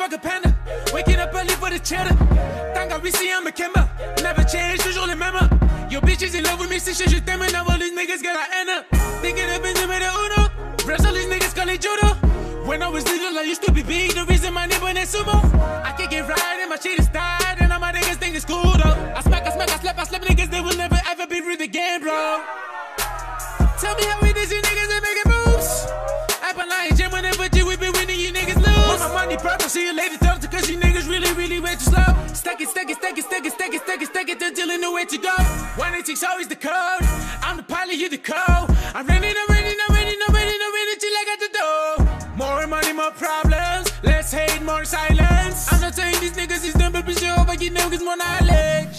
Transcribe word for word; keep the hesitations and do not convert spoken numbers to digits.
fuck a panda. Waking up early for the cheddar. Thank God we see I'm a Kimber. Never change, toujours les mêmes. Your bitch is in love with me, si je t'aime, and now all these niggas got a end up. Thinking of Benjamin de Uno. Rest all these niggas call it judo. When I was little, I used to be big. The reason my neighbor is sumo. I can't get right and my shit is tired. And all my niggas think it's cool though. I smack, I smack, I slap, I slap niggas. They will never ever be rude again, bro. Tell me how we did you niggas and making moves. I've been lying, Jim, whenever G, we been winning, you niggas lose. Want my money purple, see you later, tell it cause you niggas really, really way too slow. Stack it, stack it, stack it, stack it, stack it, stack it, stack it until you know where to go. one eighty-six always the code. I'm the pilot, you the code. I'm ready, I'm ready, I'm ready, I'm ready, I'm ready till I got the dough. More money, more problems. Less hate, more silence. I'm not saying these niggas is dumb, but be sure over you niggas more knowledge.